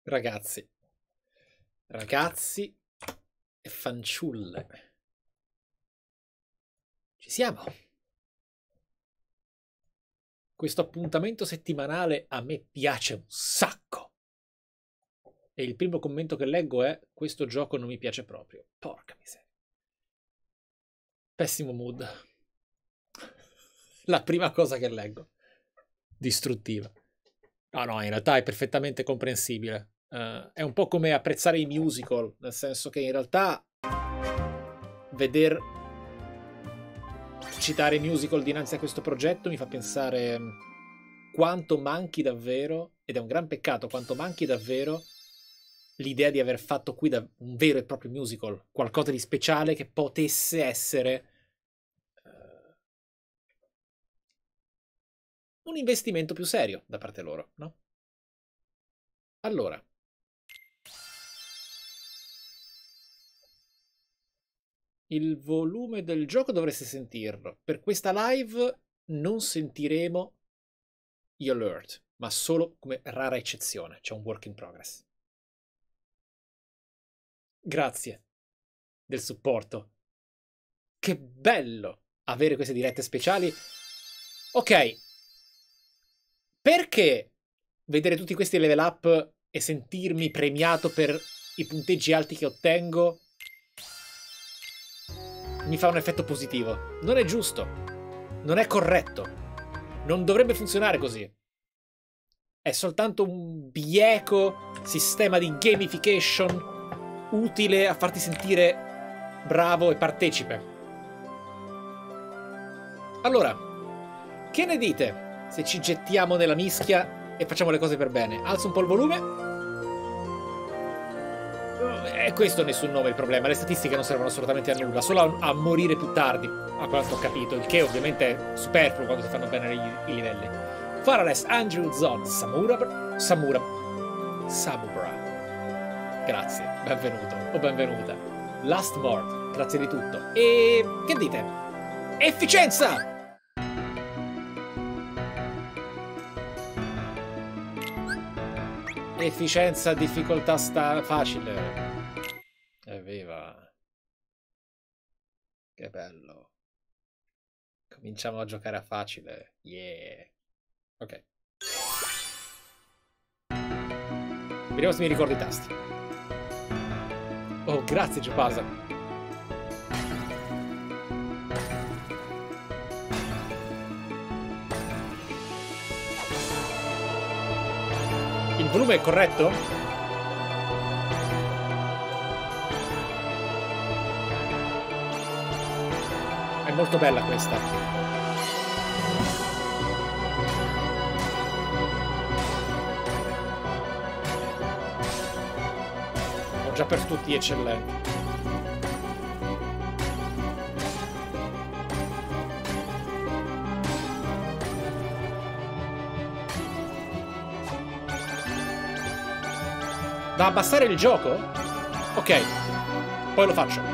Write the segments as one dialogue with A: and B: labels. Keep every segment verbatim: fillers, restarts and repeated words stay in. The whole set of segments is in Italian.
A: Ragazzi, ragazzi e fanciulle, ci siamo. Questo appuntamento settimanale a me piace un sacco. E il primo commento che leggo è: questo gioco non mi piace proprio. Porca miseria. Pessimo mood. La prima cosa che leggo. Distruttiva. No, no, in realtà è perfettamente comprensibile. Uh, è un po' come apprezzare i musical, nel senso che in realtà veder citare musical dinanzi a questo progetto mi fa pensare quanto manchi davvero, ed è un gran peccato, quanto manchi davvero l'idea di aver fatto qui da un vero e proprio musical, qualcosa di speciale che potesse essere uh, un investimento più serio da parte loro, no? Allora, il volume del gioco dovreste sentirlo. Per questa live non sentiremo gli alert, ma solo come rara eccezione. C'è un work in progress. Grazie del supporto. Che bello avere queste dirette speciali. Ok. Perché vedere tutti questi level up e sentirmi premiato per i punteggi alti che ottengo mi fa un effetto positivo? Non è giusto. Non è corretto. Non dovrebbe funzionare così. È soltanto un bieco sistema di gamification utile a farti sentire bravo e partecipe. Allora, che ne dite se ci gettiamo nella mischia e facciamo le cose per bene? Alzo un po' il volume. E questo nessun nome è il problema. Le statistiche non servono assolutamente a nulla, solo a, a morire più tardi, a quanto ho capito, il che ovviamente è superfluo quando si fanno bene i, i livelli. Farales, Andrew, Zod, Samura, Samura, Samura. Grazie, benvenuto o benvenuta. Last Board, grazie di tutto. E che dite? Efficienza! Efficienza, difficoltà sta facile. Evviva. Che bello. Cominciamo a giocare a facile. Yeah. Ok. Vediamo se mi ricordo i tasti. Oh, grazie Giopasa. Il volume è corretto? È molto bella questa. Ho già per tutti eccellenti. Da abbassare il gioco? Ok, poi lo faccio.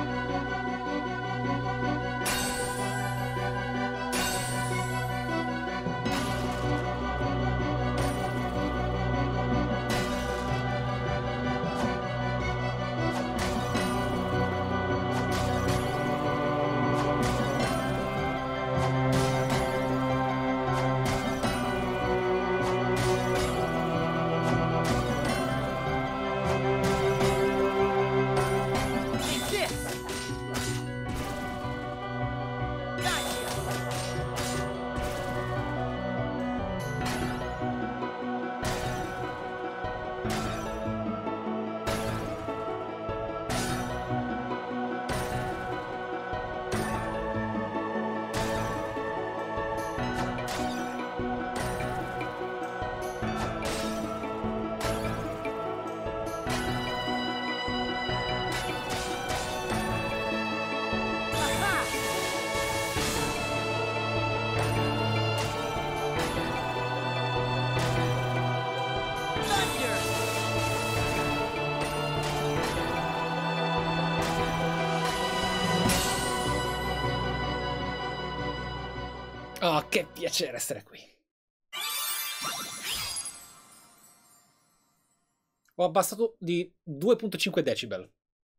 A: Oh, che piacere essere qui. Ho abbassato di due virgola cinque decibel.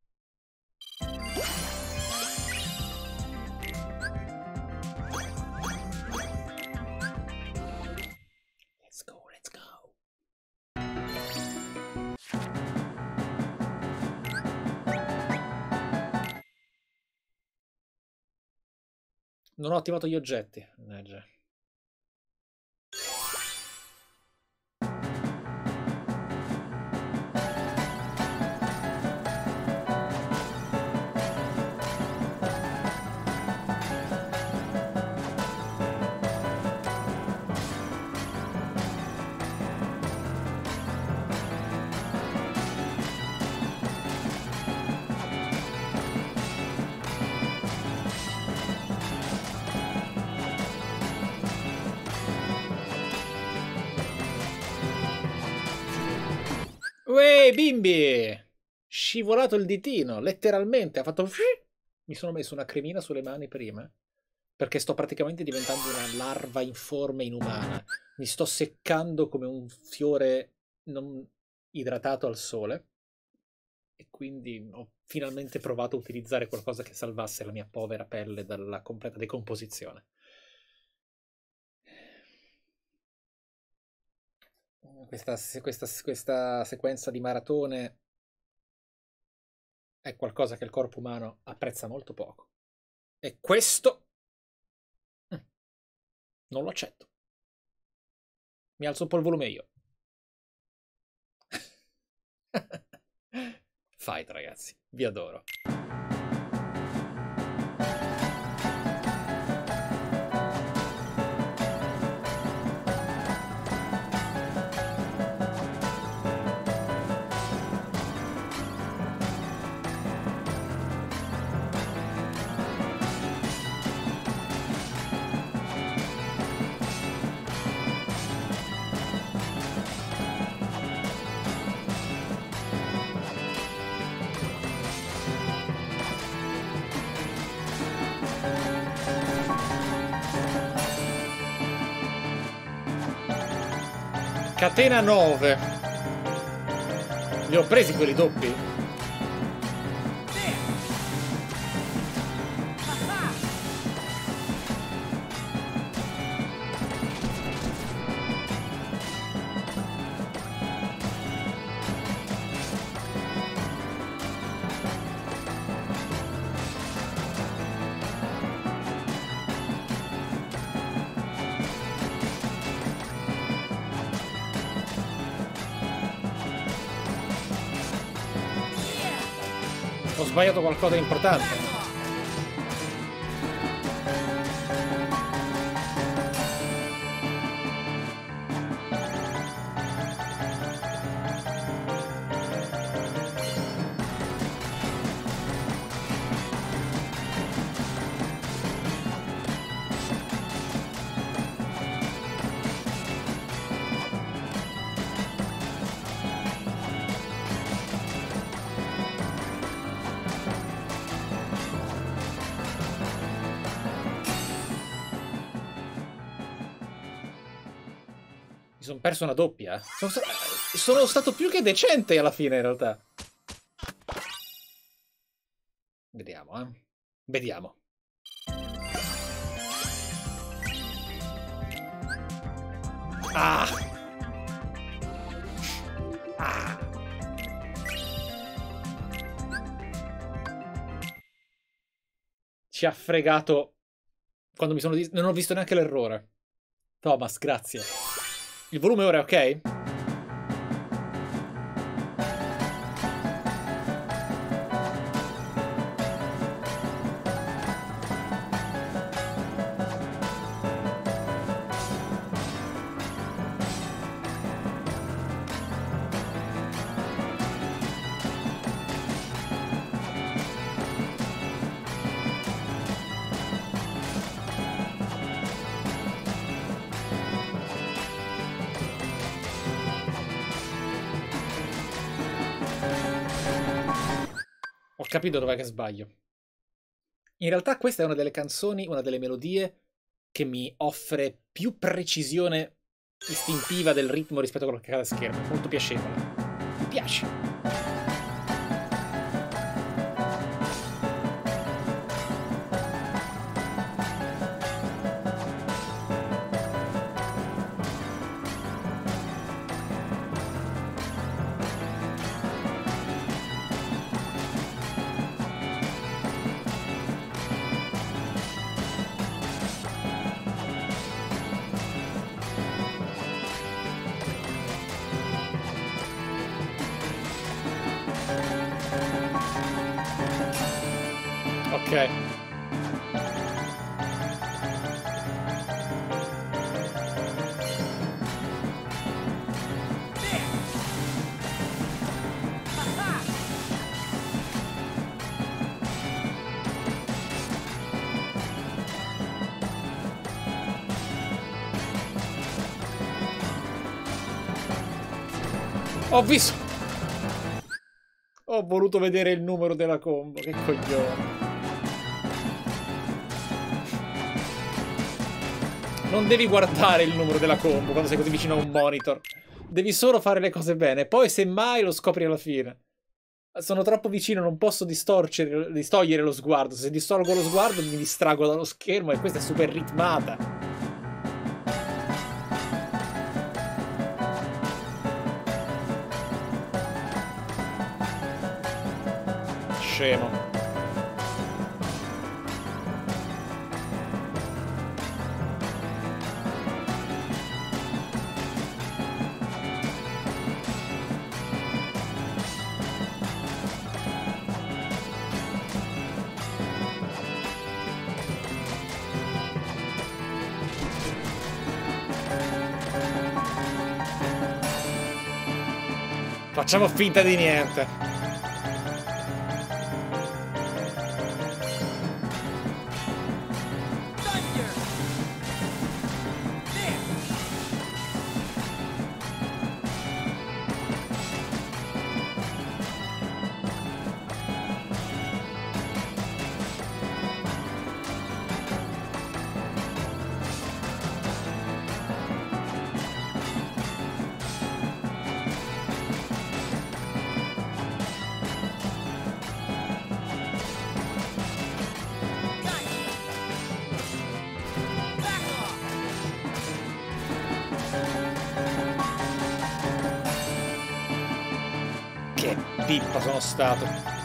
A: Let's go, let's go. Non ho attivato gli oggetti. Mannaggia. Uè, bimbi! Scivolato il ditino, letteralmente. Ha fatto... Mi sono messo una cremina sulle mani prima, perché sto praticamente diventando una larva informe inumana. Mi sto seccando come un fiore non idratato al sole. E quindi ho finalmente provato a utilizzare qualcosa che salvasse la mia povera pelle dalla completa decomposizione. Questa, questa, questa sequenza di maratone è qualcosa che il corpo umano apprezza molto poco. E questo non lo accetto. Mi alzo un po' il volume io. Fight, ragazzi. Vi adoro. Catena nove. Li ho presi quelli doppi? Ho sbagliato qualcosa di importante. Mi sono perso una doppia. Sono, sta sono stato più che decente alla fine, in realtà. Vediamo, eh. Vediamo. Ah! Ah! Ci ha fregato quando mi sono... Non ho visto neanche l'errore. Thomas, grazie. Il volume ora è ok? Ho capito dov'è che sbaglio. In realtà questa è una delle canzoni, una delle melodie che mi offre più precisione istintiva del ritmo rispetto a quello che accade a schermo. È molto piacevole. piace. Ok. Ho visto. Ho voluto vedere il numero della combo, che coglione. Non devi guardare il numero della combo quando sei così vicino a un monitor. Devi solo fare le cose bene. Poi semmai lo scopri alla fine. Sono troppo vicino, non posso distorcere, distogliere lo sguardo. Se distolgo lo sguardo mi distrago dallo schermo e questa è super ritmata. Scemo. Facciamo finta di niente. Pippa sono stato.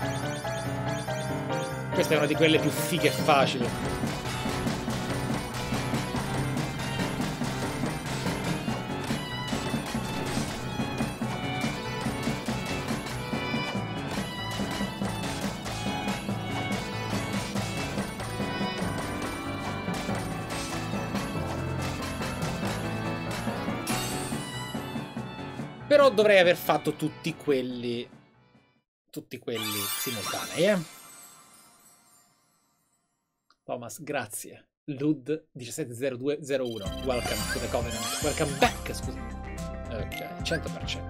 A: Questa è una di quelle più fighe e facili. Però dovrei aver fatto tutti quelli tutti quelli simultanei, eh? Thomas, grazie. Lud diciassette zero due zero uno. Welcome to the Covenant. Welcome back, scusa. Ok, cento per cento.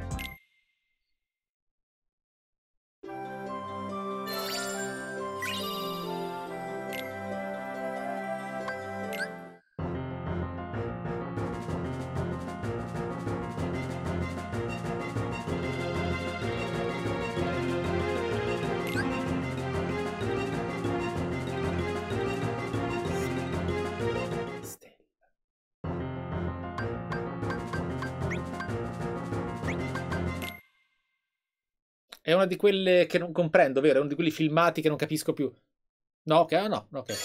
A: È una di quelle che non comprendo, vero? È uno di quelli filmati che non capisco più. No, ok, ah, no, ok.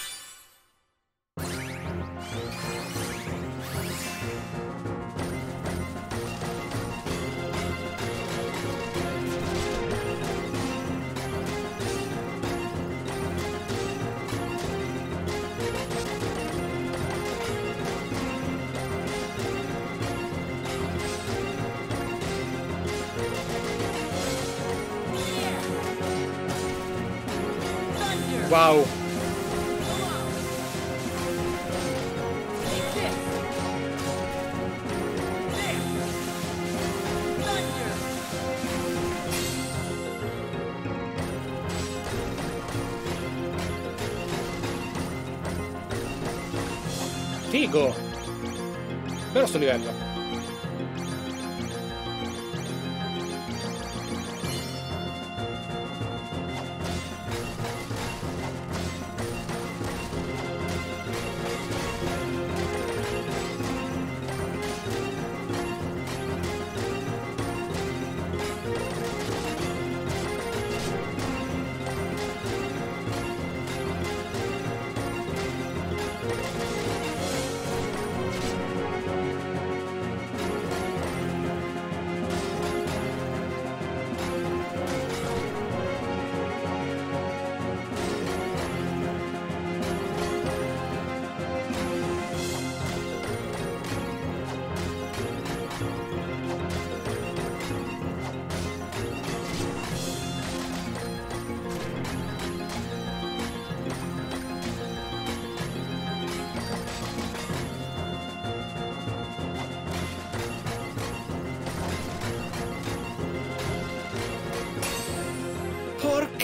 A: Wow. Figo. Bello sto livello.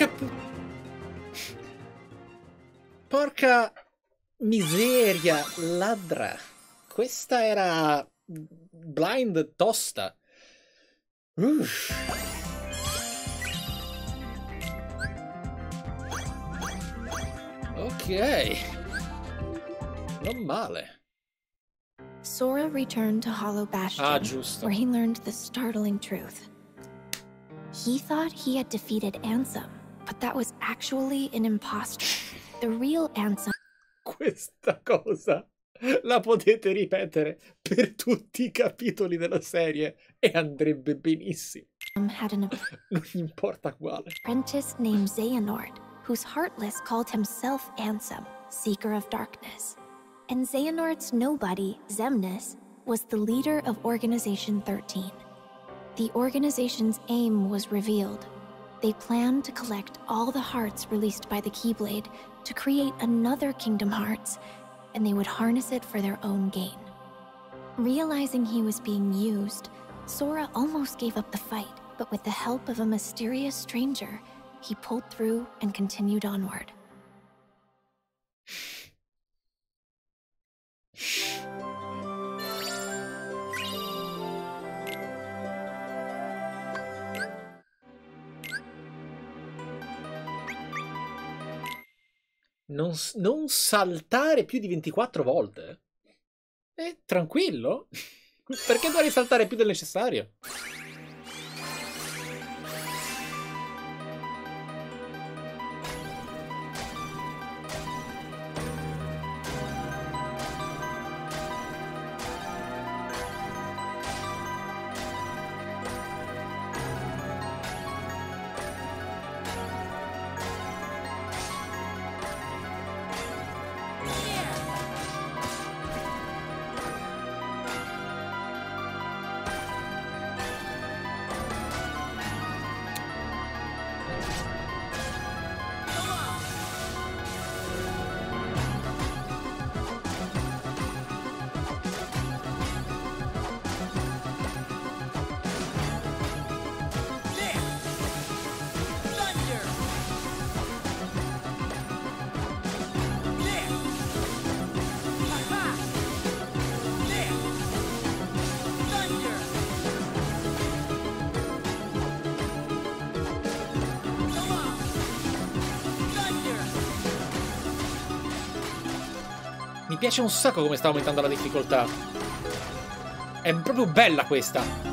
A: Porca... Porca miseria, ladra. Questa era blind tosta. Uff. Ok. Non male.
B: Sora returned to Hollow Bastion,
A: ah, giusto.
B: where he learned the startling truth. He thought he had defeated Ansem, but that was actually an imposter. The real Ansem...
A: Questa cosa la potete ripetere per tutti i capitoli della serie e andrebbe benissimo.
B: had an
A: Non importa quale.
B: apprentice named Xehanort, whose Heartless called himself Ansem, Seeker of Darkness. And Xehanort's nobody, Xemnas, was the leader of Organization thirteen. The organization's aim was revealed. They planned to collect all the hearts released by the Keyblade to create another Kingdom Hearts, and they would harness it for their own gain. Realizing he was being used, Sora almost gave up the fight, but with the help of a mysterious stranger, he pulled through and continued onward.
A: Non, non saltare più di ventiquattro volte? Eh, tranquillo? Perché dovrei saltare più del necessario? Mi piace un sacco come sta aumentando la difficoltà. È proprio bella questa.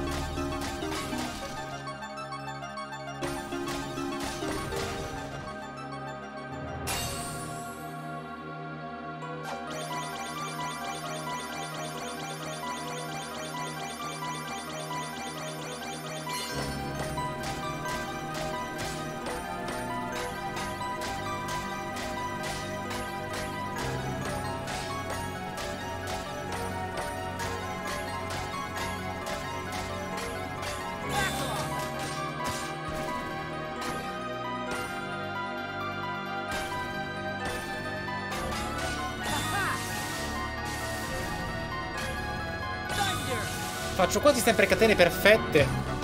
A: Faccio quasi sempre catene perfette.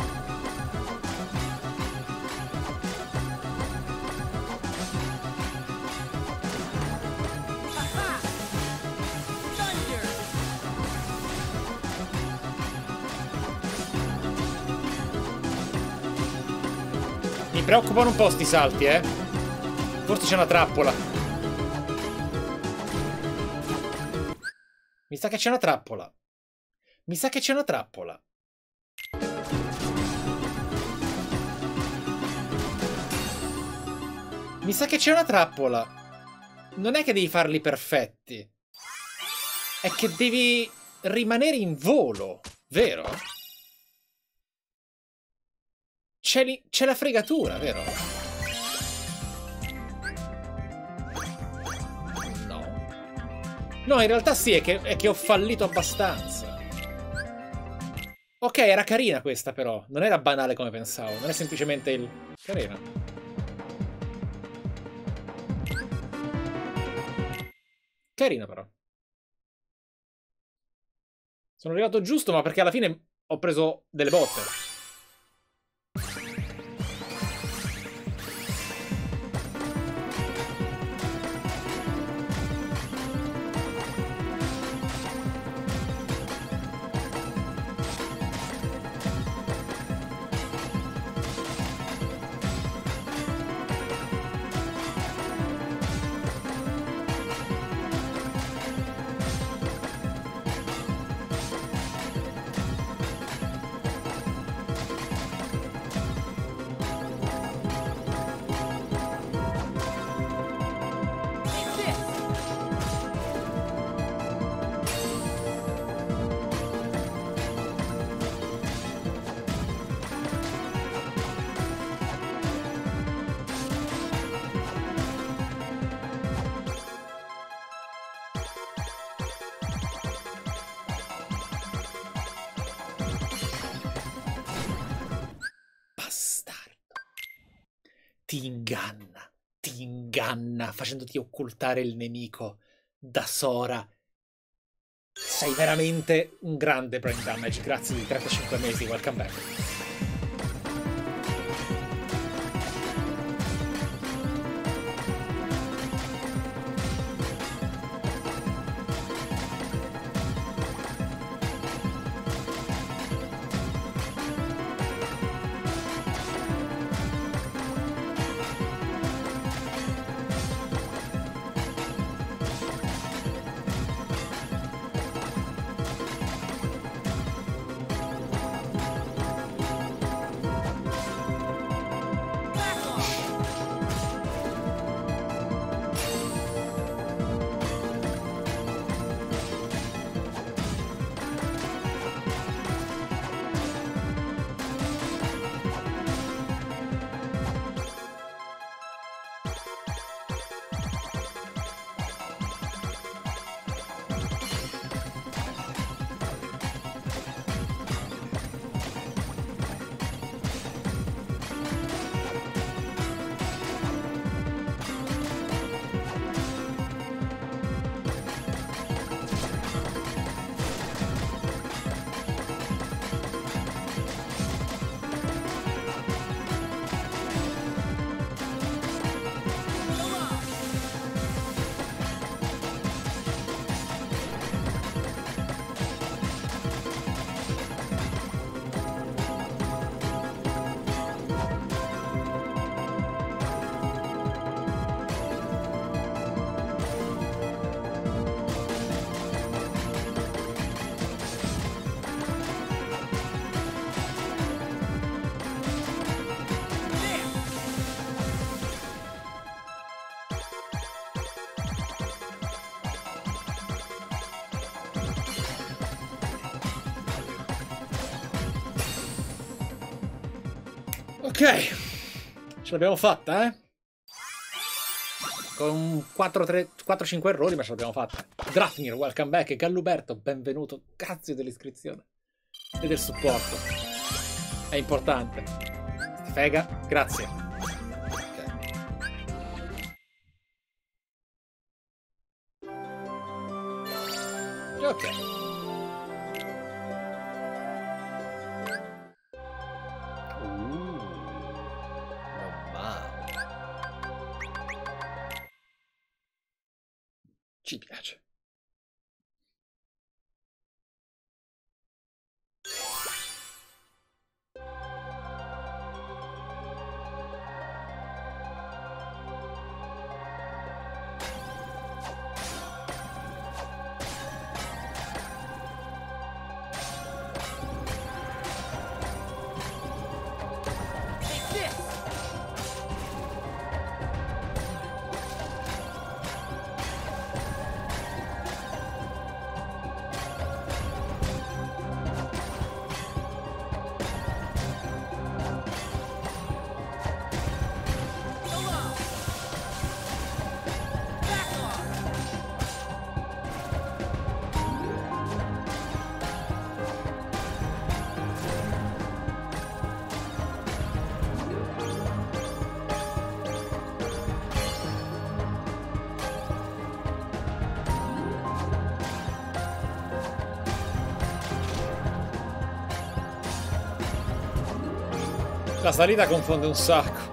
A: Mi preoccupano un po' sti salti, eh. Forse c'è una trappola. Mi sa che c'è una trappola. Mi sa che c'è una trappola. Mi sa che c'è una trappola. Non è che devi farli perfetti. È che devi rimanere in volo, vero? C'è la fregatura, vero? No. No, in realtà sì, è che, è che ho fallito abbastanza. Ok, era carina questa però. Non era banale come pensavo. Non è semplicemente il... Carina. Carina però. Sono arrivato giusto, ma perché alla fine ho preso delle botte. ti inganna, ti inganna, facendoti occultare il nemico da Sora. Sei veramente un grande brain damage, grazie di trentacinque mesi, welcome back. Ok, ce l'abbiamo fatta, eh? Con quattro cinque errori, ma ce l'abbiamo fatta. Drafnir, welcome back. Galluberto, benvenuto. Grazie dell'iscrizione e del supporto. È importante. Fega, grazie. Ok. Ok. Ci piace. La salita confonde un sacco.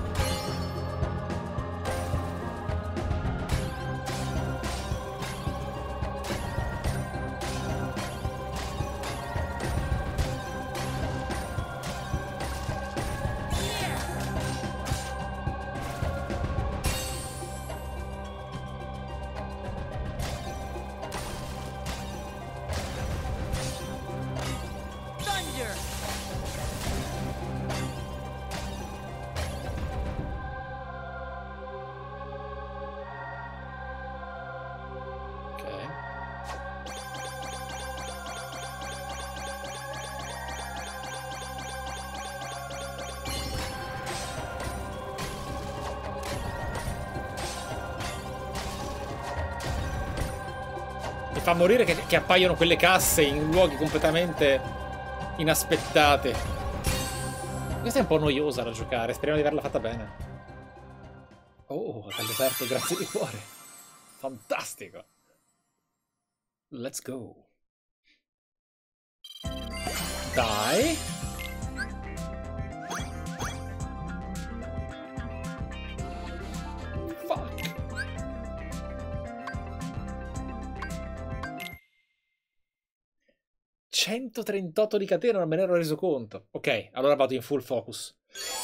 A: Fa morire che, che appaiono quelle casse in luoghi completamente inaspettati. Questa è un po' noiosa da giocare, speriamo di averla fatta bene. Oh, t'ha aperto, grazie di cuore. Fantastico. Let's go. Dai. Fuck. centotrentotto di catena, non me ne ero reso conto. Ok, allora vado in full focus.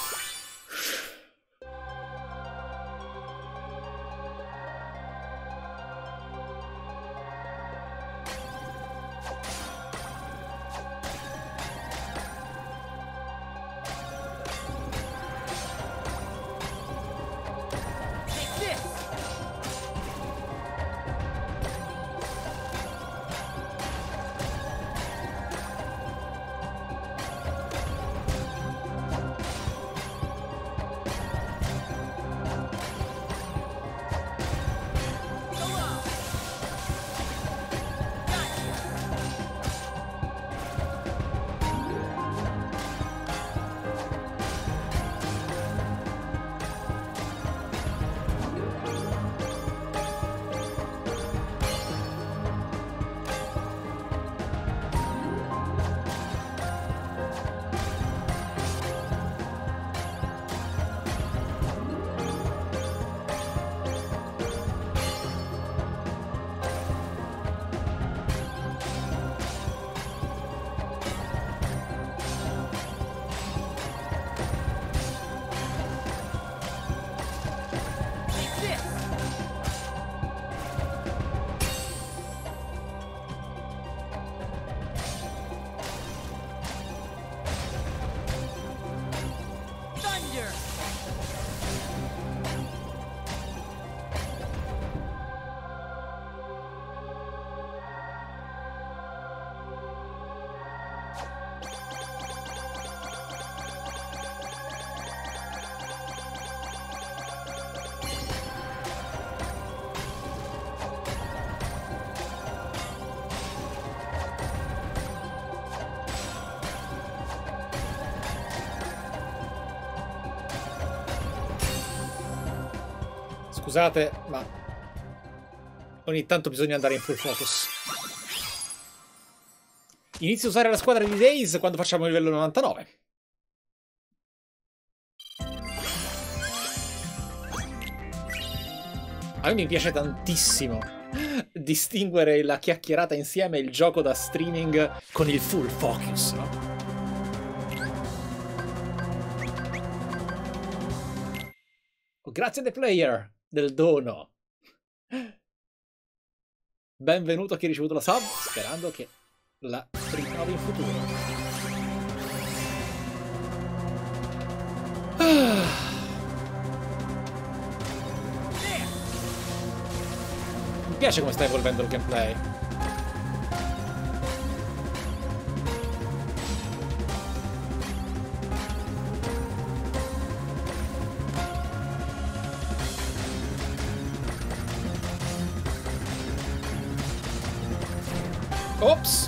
A: Scusate, ma ogni tanto bisogna andare in full focus. Inizio a usare la squadra di Days quando facciamo il livello novantanove. A me mi piace tantissimo distinguere la chiacchierata insieme e il gioco da streaming con il full focus, no? Oh, grazie a The Player del dono. Benvenuto a chi ha ricevuto la sub, sperando che la rinnovi in futuro. Ah. Mi piace come sta evolvendo il gameplay. Ops!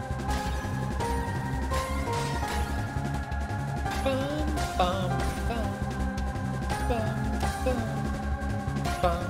A: Pam, pam, pam, pam, pam, pam.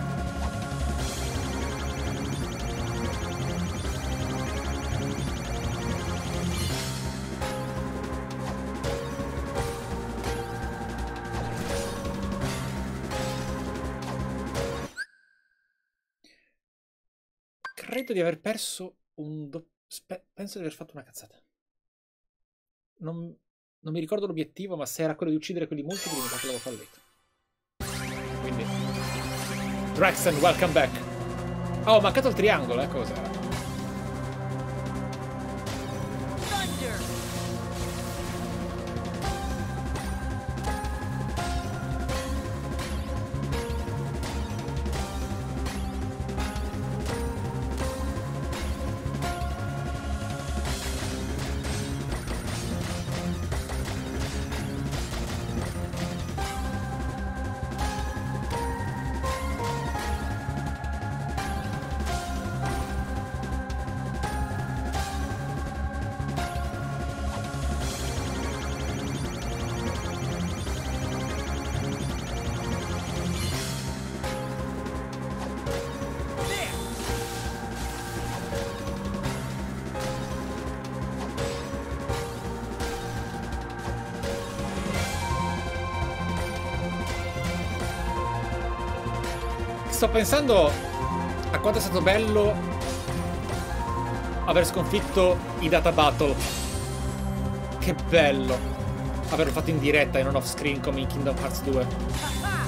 A: Credo di aver perso un doppio. Penso di aver fatto una cazzata. Non, non mi ricordo l'obiettivo, ma se era quello di uccidere quelli multipli, mi sa che l'avevo fallito. Quindi Draxen, welcome back. Oh, ho mancato il triangolo, eh, cos'era? sto pensando a quanto è stato bello aver sconfitto i Data Battle. Che bello averlo fatto in diretta e non off screen come in Kingdom Hearts due.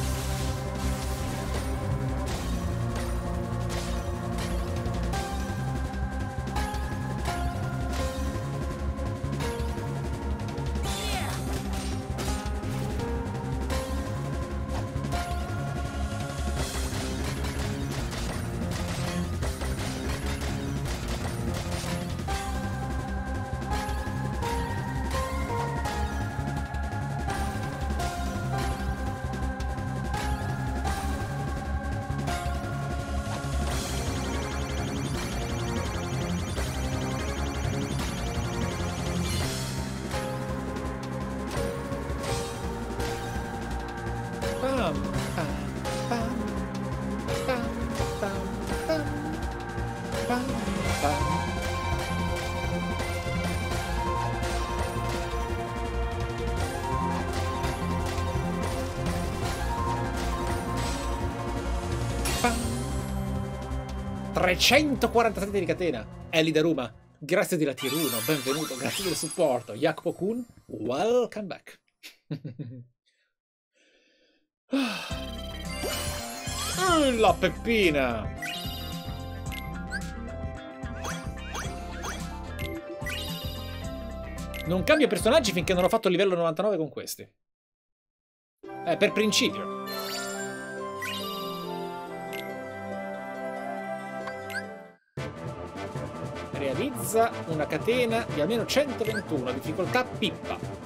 A: trecentoquarantasette di catena. Ellie da Roma, grazie della tier uno, benvenuto, grazie del supporto. Jacopo Kun, welcome back. La Peppina. Non cambio personaggi finché non ho fatto il livello novantanove con questi. Eh, per principio. Realizza una catena di almeno centoventuno, difficoltà pippa.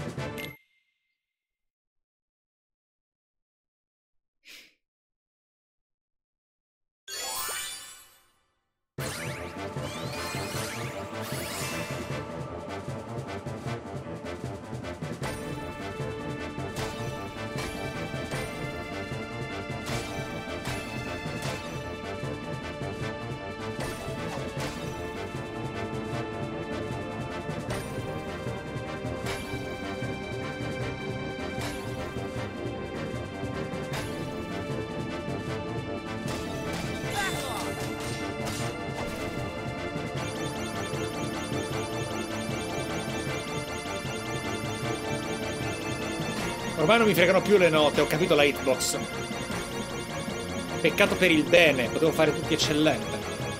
A: Ormai non mi fregano più le note, ho capito la hitbox. Peccato per il bene, potevo fare tutti eccellente.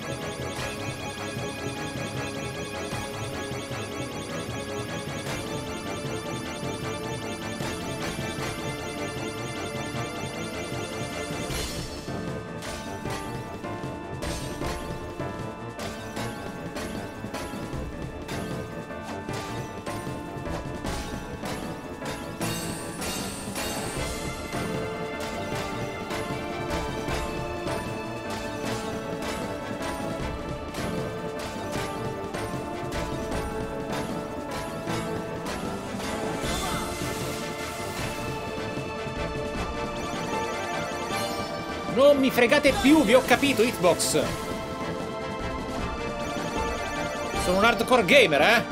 A: Non mi fregate più, vi ho capito, hitbox. Sono un hardcore gamer, eh?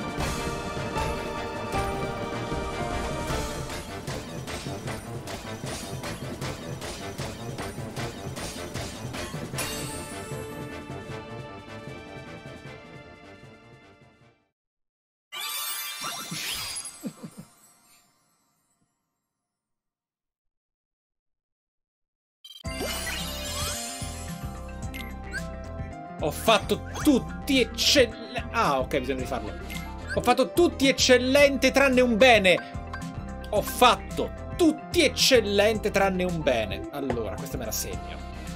A: Ho fatto tutti eccellenti. Ah, ok, bisogna rifarlo. Ho fatto tutti eccellente tranne un bene. Ho fatto tutti eccellente tranne un bene. Allora, questa me la segno.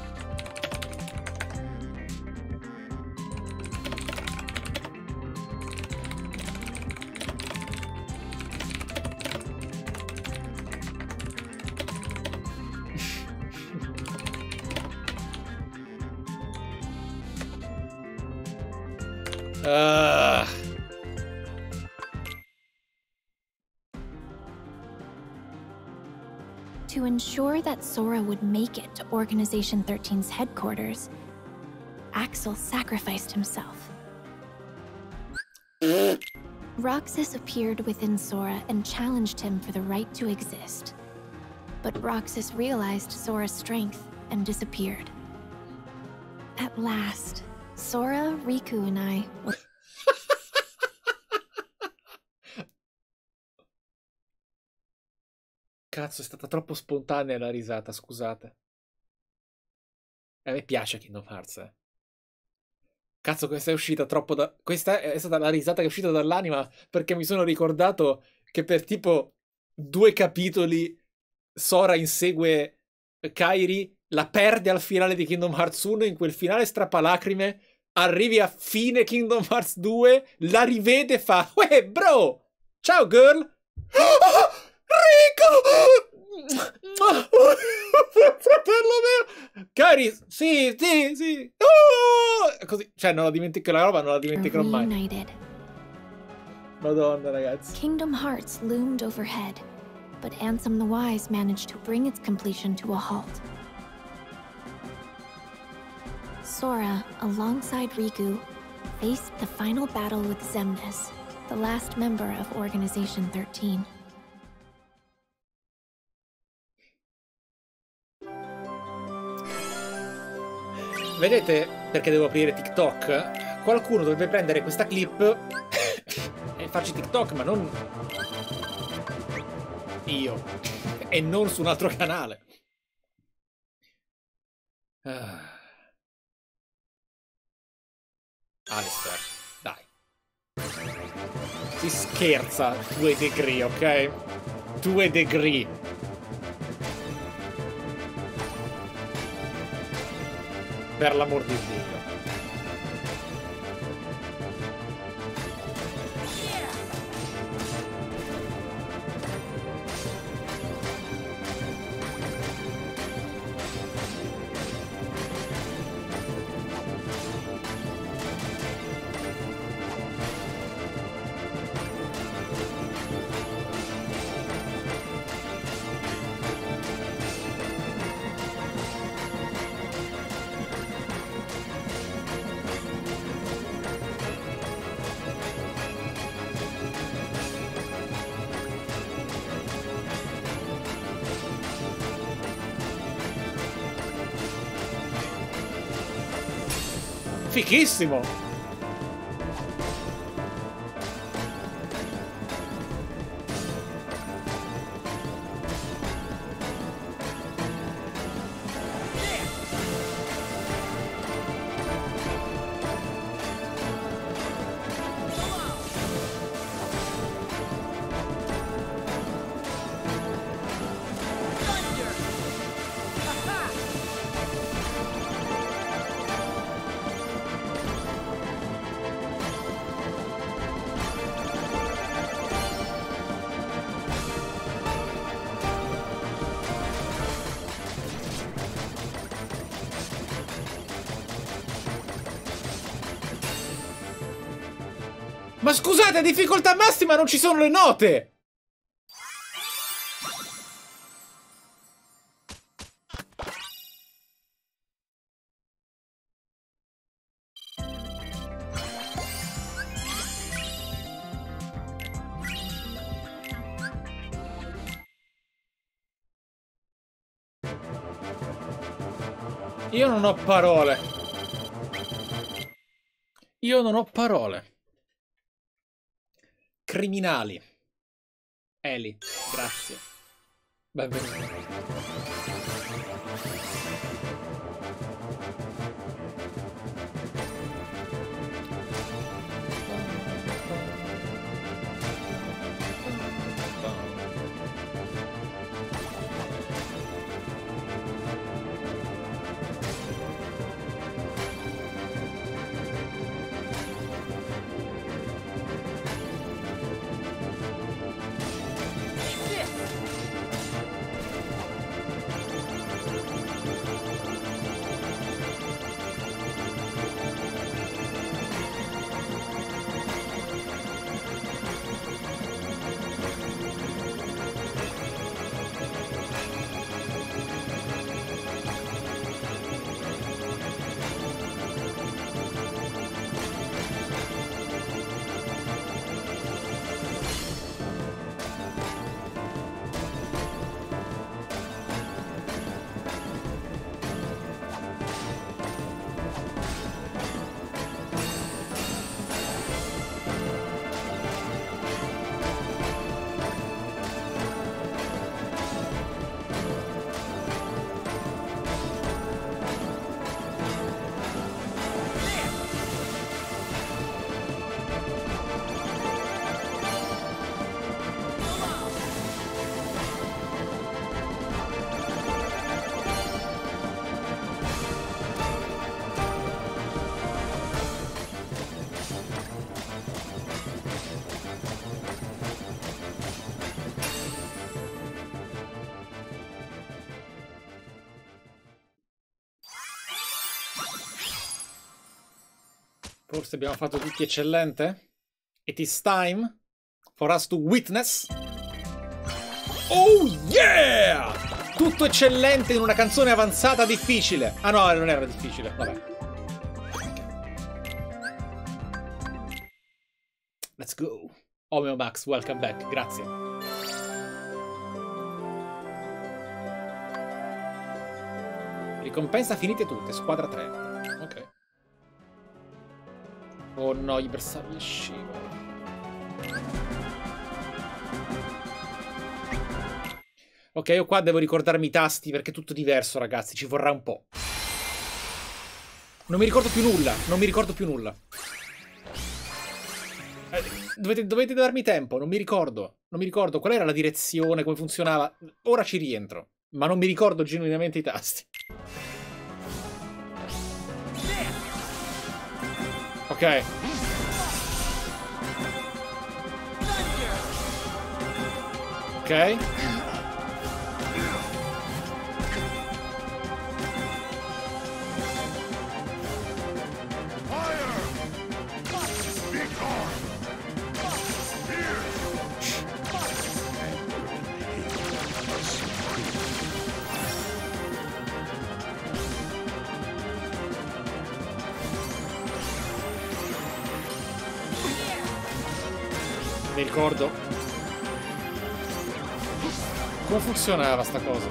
A: Uh.
B: To ensure that Sora would make it to Organization thirteen's headquarters, Axel sacrificed himself. Roxas appeared within Sora and challenged him for the right to exist. But Roxas realized Sora's strength and disappeared. At last, Sora, Riku, and I were...
A: Cazzo, è stata troppo spontanea la risata, scusate. A me piace Kingdom Hearts, eh. Cazzo, questa è uscita troppo da... Questa è stata la risata che è uscita dall'anima perché mi sono ricordato che per tipo due capitoli Sora insegue Kairi, la perde al finale di Kingdom Hearts uno, in quel finale strappalacrime, arrivi a fine Kingdom Hearts due, la rivede e fa "Uè, bro! Ciao, girl!" Oh, Rico! Fratello mio! Kairi, sì, sì, sì. Oh! Così, cioè, non la dimentico, la roba non la dimenticherò mai.
B: Reunited.
A: Madonna, ragazzi.
B: Kingdom Hearts loomed overhead, but Ansem the Wise managed to bring its completion to a halt. Sora, alongside Riku, faced the final battle with Xemnas, the last member of Organization thirteen.
A: Vedete perché devo aprire TikTok? Qualcuno dovrebbe prendere questa clip e farci TikTok, ma non io, e non su un altro canale. Ah. Alistair, dai. Si scherza, due degree, ok? Due degree. Per l'amor di Dio. Fichissimo! Ma scusate, a difficoltà massima non ci sono le note! Io non ho parole. Io non ho parole. Criminali. Eli, grazie. Benvenuto. Forse abbiamo fatto tutti eccellente? It is time for us to witness. Oh yeah! Tutto eccellente in una canzone avanzata difficile. Ah no, non era difficile, vabbè. Let's go. Omeo Max, welcome back, grazie. Ricompensa finite tutte, squadra trenta. Ok. Oh no, gli bersagli scivola. Ok, io qua devo ricordarmi i tasti perché è tutto diverso, ragazzi. Ci vorrà un po'. Non mi ricordo più nulla. Non mi ricordo più nulla. Eh, dovete, dovete darmi tempo. Non mi ricordo. Non mi ricordo qual era la direzione, come funzionava. Ora ci rientro. Ma non mi ricordo genuinamente i tasti. Ok. Ok. Mi ricordo. Come funzionava sta cosa?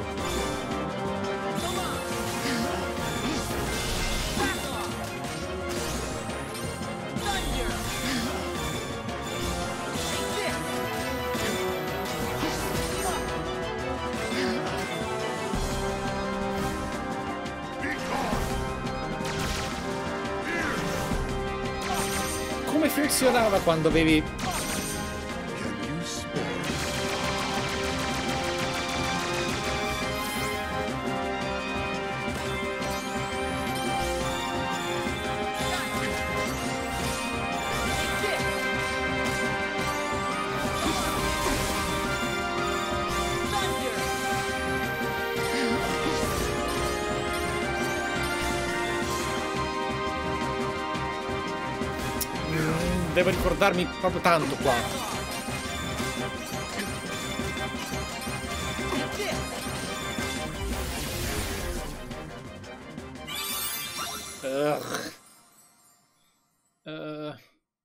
A: Come funzionava quando avevi... Devo ricordarmi proprio tanto qua. Ugh. Uh.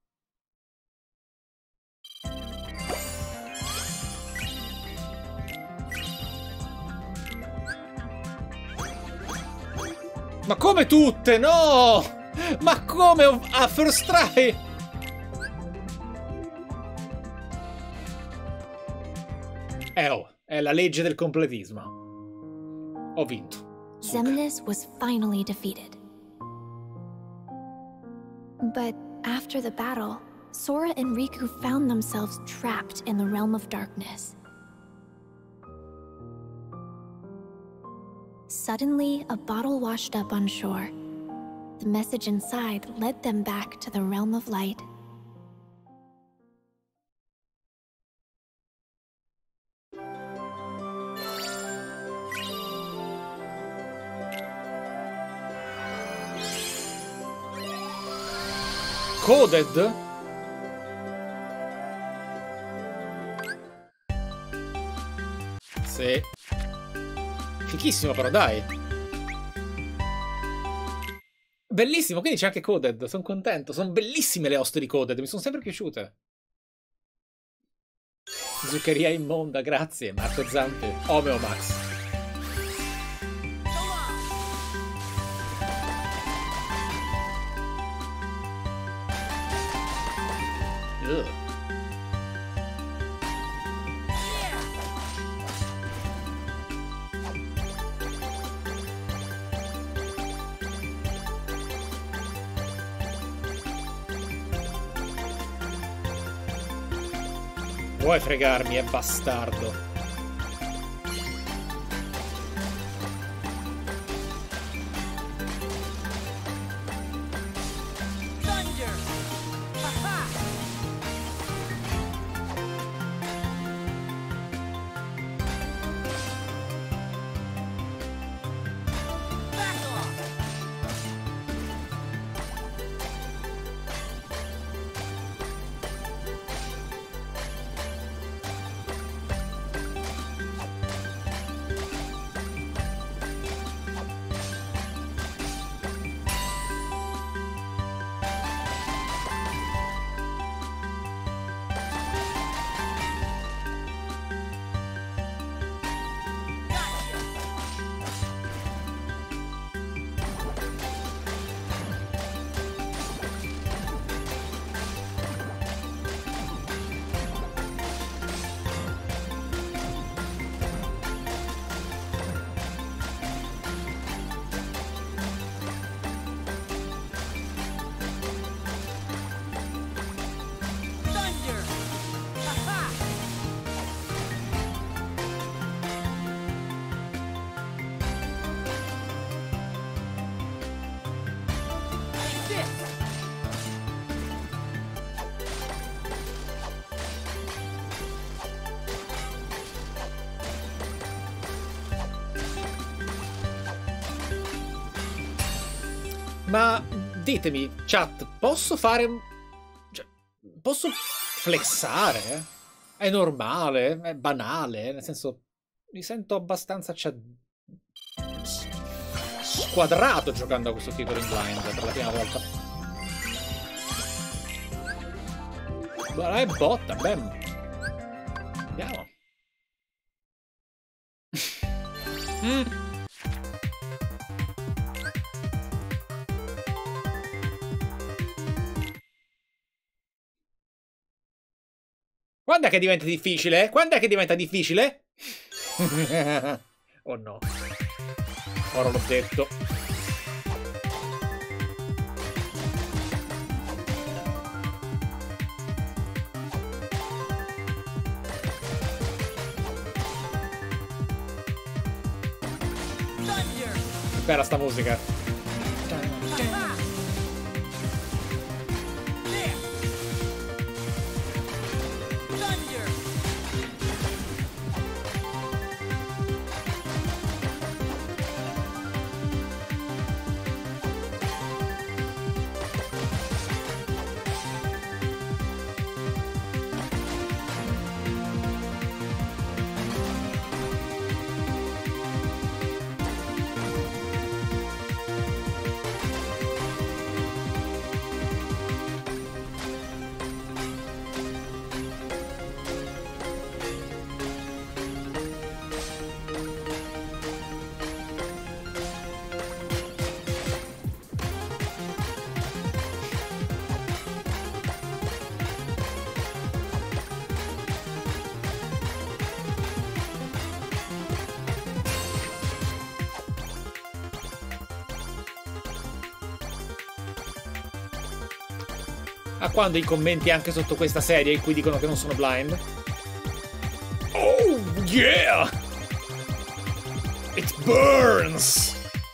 A: Ma come tutte? No! Ma come a first try? Eh oh, è la legge del completismo. Ho vinto.
B: Xemnas was finally defeated. But after the battle, Sora and Riku found themselves trapped in the realm of darkness. Suddenly, a bottle washed up on shore. The message inside led them back to the realm of light.
A: Coded? Sì. Fichissimo però, dai. Bellissimo, quindi c'è anche Coded, sono contento. Sono bellissime le host di Coded, mi sono sempre piaciute. Zuccheria immonda, grazie. Marco Zampi, Omeo Max. Ugh. Vuoi fregarmi, è bastardo. Ma ditemi, chat, posso fare... Cioè, posso flexare? È normale? È banale? Nel senso, mi sento abbastanza... Cioè, squadrato giocando a questo titolo in blind per la prima volta. Guarda, è botta, bam. Andiamo. mm. Quando è che diventa difficile? Quando è che diventa difficile? Oh no. Ora l'ho detto. Che bella sta musica. A quando i commenti anche sotto questa serie in cui dicono che non sono blind? Oh, yeah! It burns!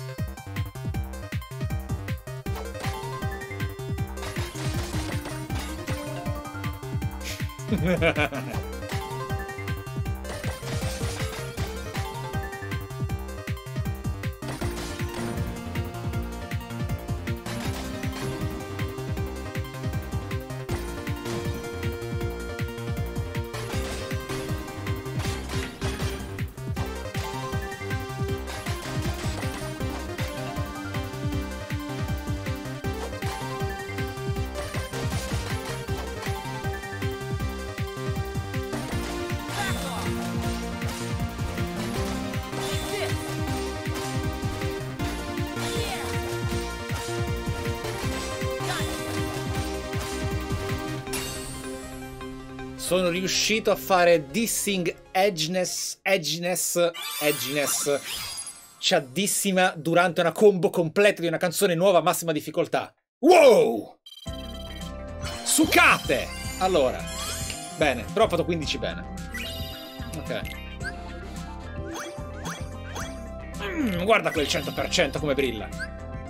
A: Sono riuscito a fare dissing edginess, edginess, edginess, ciaddissima durante una combo completa di una canzone nuova a massima difficoltà. Wow! Sucate! Allora, bene, però ho fatto quindici bene. Ok. Mm, guarda quel cento per cento come brilla.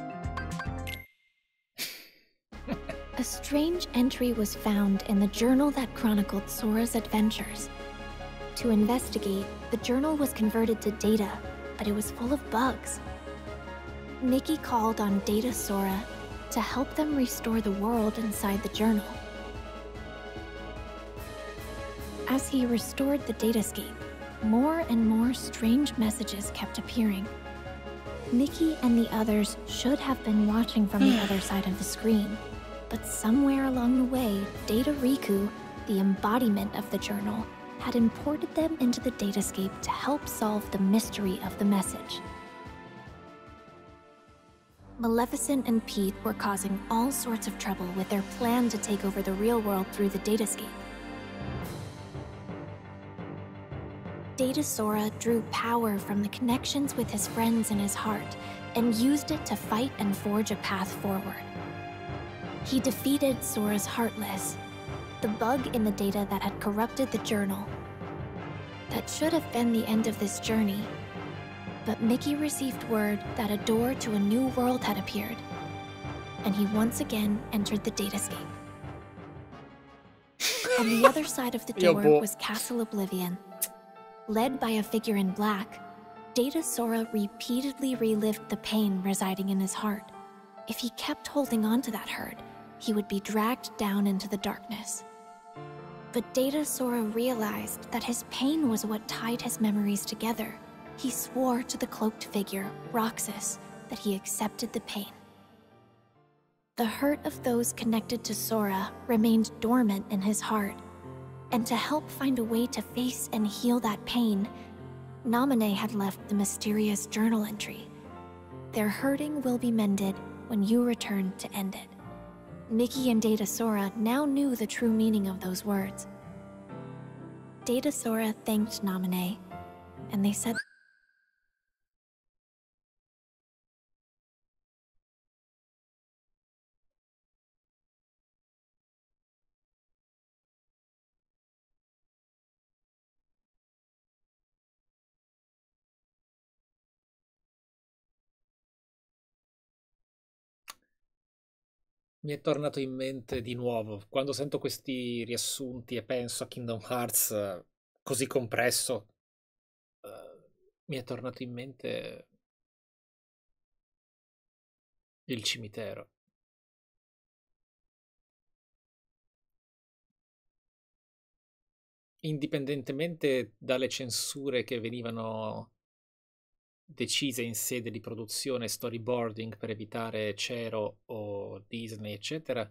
B: A strange entry was found in the journal that chronicled Sora's adventures. To investigate, the journal was converted to data, but it was full of bugs. Mickey called on Data Sora to help them restore the world inside the journal. As he restored the datascape, more and more strange messages kept appearing. Mickey and the others should have been watching from the other side of the screen. But somewhere along the way, Data Riku, the embodiment of the journal, had imported them into the datascape to help solve the mystery of the message. Maleficent and Pete were causing all sorts of trouble with their plan to take over the real world through the datascape. Data Sora drew power from the connections with his friends in his heart and used it to fight and forge a path forward. He defeated Sora's Heartless, the bug in the data that had corrupted the journal. That should have been the end of this journey, but Mickey received word that a door to a new world had appeared, and he once again entered the datascape. On the other side of the door was Castle Oblivion. Led by a figure in black, Data Sora repeatedly relived the pain residing in his heart. If he kept holding on to that hurt, he would be dragged down into the darkness. But Data Sora realized that his pain was what tied his memories together. He swore to the cloaked figure, Roxas, that he accepted the pain. The hurt of those connected to Sora remained dormant in his heart. And to help find a way to face and heal that pain, Naminé had left the mysterious journal entry. Their hurting will be mended when you return to end it. Mickey and Data Sora now knew the true meaning of those words. Data Sora thanked Naminé, and they said...
A: Mi è tornato in mente di nuovo, quando sento questi riassunti e penso a Kingdom Hearts uh, così compresso, uh, mi è tornato in mente il cimitero. Indipendentemente dalle censure che venivano decise in sede di produzione, storyboarding per evitare Cero o Disney, eccetera,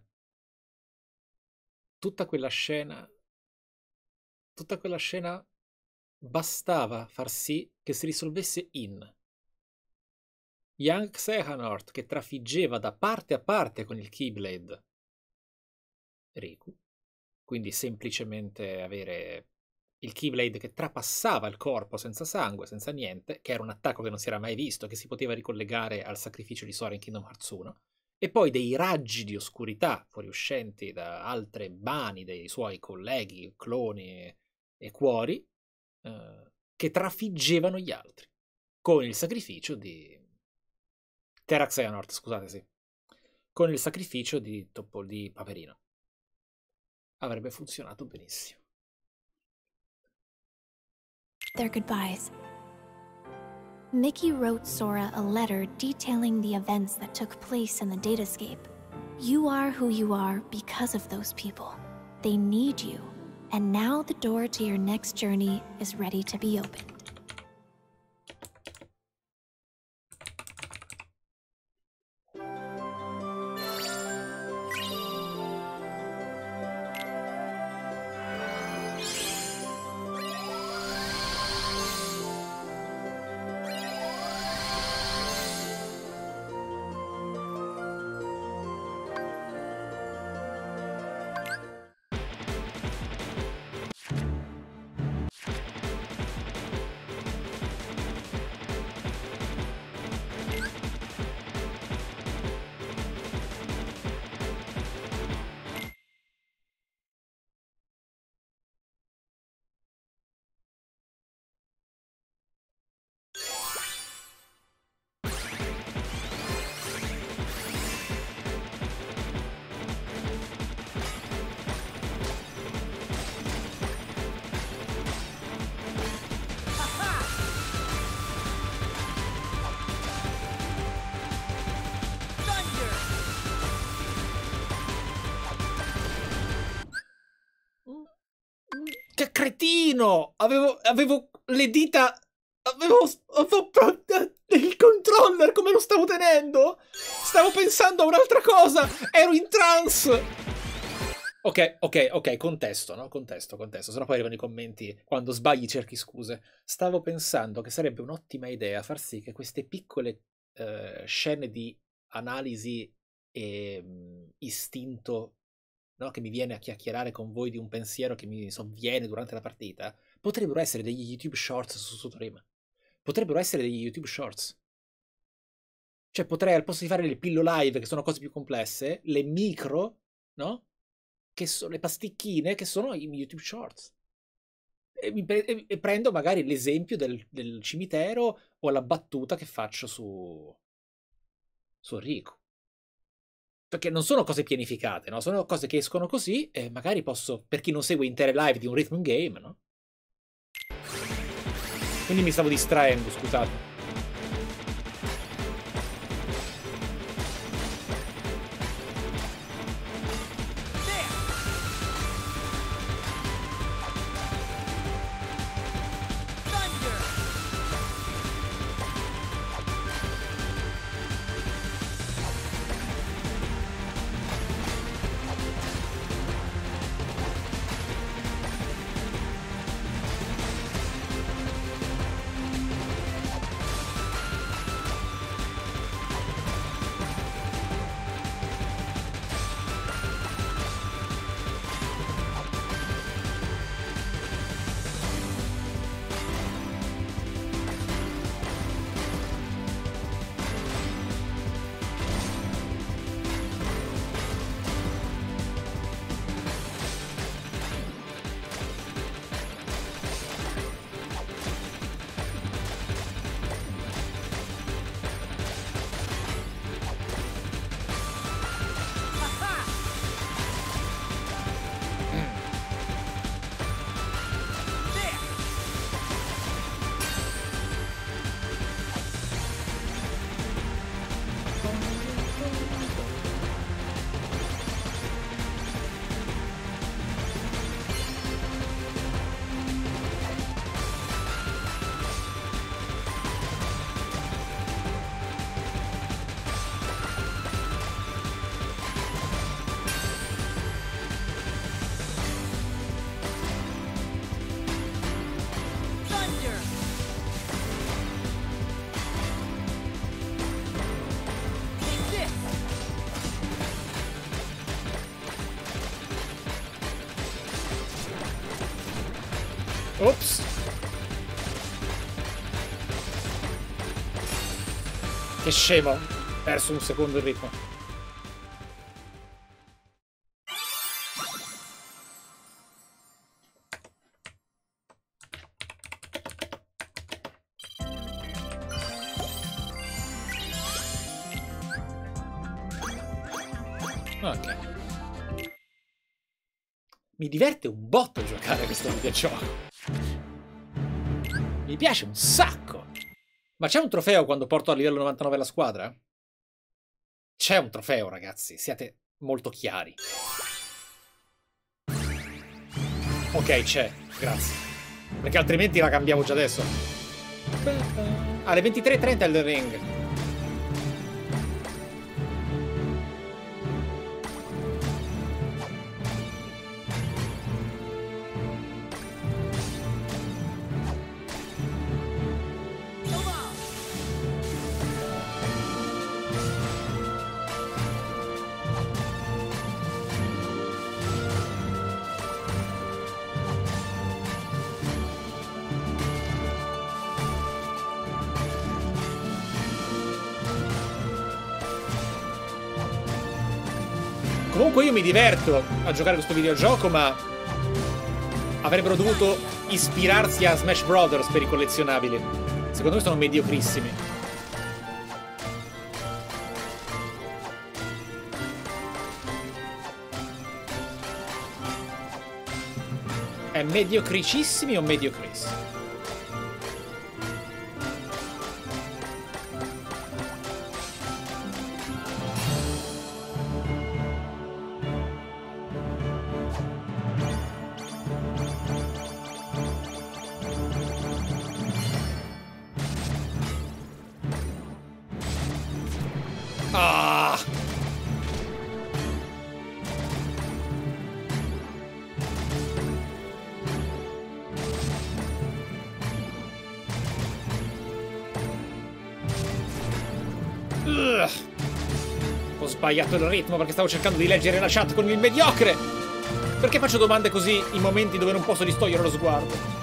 A: tutta quella scena, tutta quella scena bastava far sì che si risolvesse in Young Xehanort che trafiggeva da parte a parte con il Keyblade Riku, quindi semplicemente avere il Keyblade che trapassava il corpo senza sangue, senza niente, che era un attacco che non si era mai visto, che si poteva ricollegare al sacrificio di Sora in Kingdom Hearts uno, e poi dei raggi di oscurità fuoriuscenti da altre mani dei suoi colleghi, cloni e cuori, eh, che trafiggevano gli altri, con il sacrificio di... Terra Xehanort, scusate, sì. Con il sacrificio di, Topo, di Paperino. Avrebbe funzionato benissimo.
B: Their goodbyes. Mickey wrote Sora a letter detailing the events that took place in the datascape. You are who you are because of those people. They need you, and now the door to your next journey is ready to be opened.
A: Che cretino! Avevo, avevo le dita... Avevo, avevo il controller, come lo stavo tenendo? Stavo pensando a un'altra cosa! Ero in trance! Ok, ok, ok, contesto, no? Contesto, contesto. Sennò poi arrivano i commenti, quando sbagli cerchi scuse. Stavo pensando che sarebbe un'ottima idea far sì che queste piccole uh, scene di analisi e um, istinto, no, che mi viene a chiacchierare con voi di un pensiero che mi sovviene durante la partita, potrebbero essere degli YouTube Shorts su Sutorima. Potrebbero essere degli YouTube Shorts. Cioè potrei, al posto di fare le pillo live, che sono cose più complesse, le micro, no? Che sono le pasticchine, che sono i YouTube Shorts. E, mi, e, e prendo magari l'esempio del, del cimitero o la battuta che faccio su, su Riku. Perché non sono cose pianificate, no? Sono cose che escono così e magari posso, per chi non segue intere live di un rhythm game, no? Quindi mi stavo distraendo, scusate. Ops. Che scemo. Ho perso un secondo il ritmo. Ok. Mi diverte un botto giocare questo videogioco. Mi piace un sacco. Ma c'è un trofeo quando porto a livello novantanove la squadra? C'è un trofeo, ragazzi. Siate molto chiari. Ok, c'è. Grazie. Perché altrimenti la cambiamo già adesso. Alle ventitré e trenta il ring. Comunque io mi diverto a giocare questo videogioco, ma avrebbero dovuto ispirarsi a Smash Brothers per i collezionabili. Secondo me sono mediocrissimi. È mediocricissimi o mediocris? Ah! Ugh. Ho sbagliato il ritmo perché stavo cercando di leggere la chat con il mediocre. Perché faccio domande così in momenti dove non posso distogliere lo sguardo?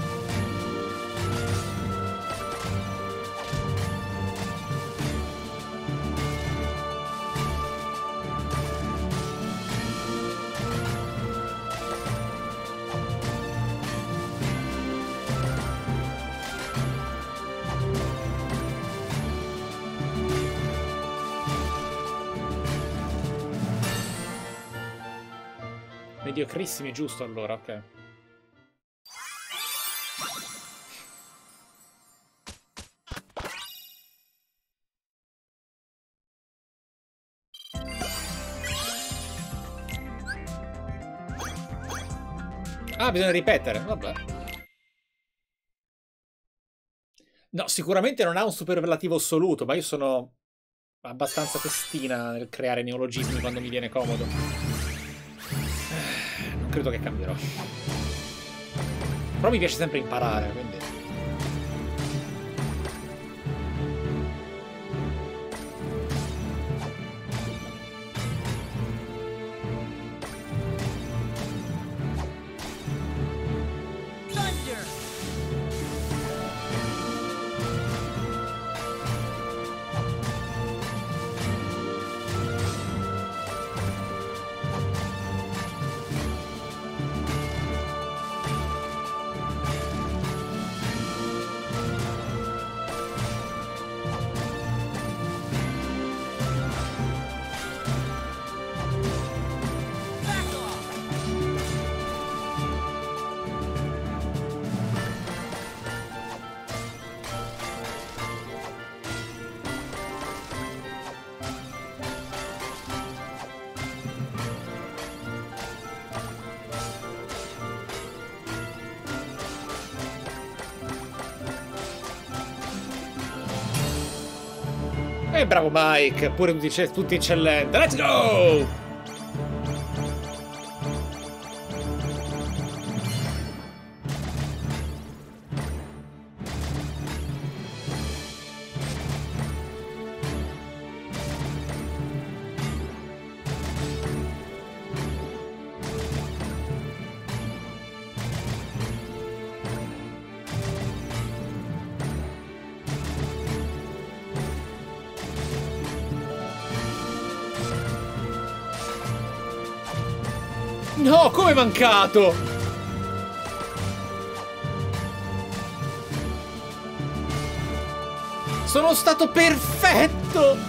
A: Mediocrissimi, giusto allora, ok. Ah, bisogna ripetere, vabbè. No, sicuramente non ha un superlativo assoluto, ma io sono abbastanza testina nel creare neologismi quando mi viene comodo. Non credo che cambierò. Però mi piace sempre imparare, quindi... Eh, bravo Mike, pure tutti, tutti eccellenti. Let's go! No, come è mancato? Sono stato perfetto!